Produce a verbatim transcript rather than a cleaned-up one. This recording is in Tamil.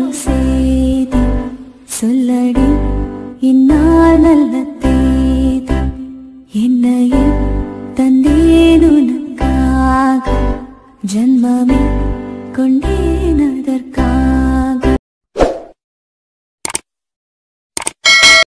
சேதி சொல்லடி இந்நாள் நல்ல தேதி என்னையே தந்தேன் உனக்காக ஜன்மமே கொண்டேன் அதற்காக